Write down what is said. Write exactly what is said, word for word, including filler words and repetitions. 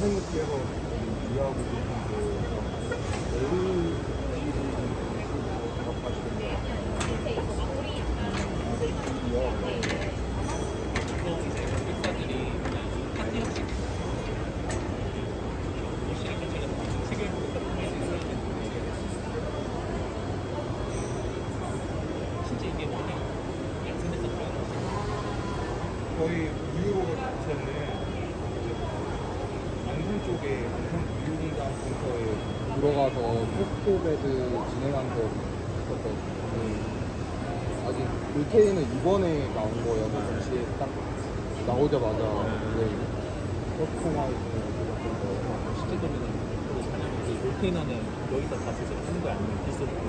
선생님께서 이해하고 계신데 어느 거의 우유로 자체는 안산 쪽에 안산 우유공장 센터에 들어가서 테스트베드 진행한 거 있었거든요. 아직 루테인은 이번에 나온 거여서 동시에 딱 나오자마자 이제 퍼스토마이즈를 들었던 거여서 실제로는 그 루테인 안에 여기다 다 조절을 하는 거 아니면 비슷한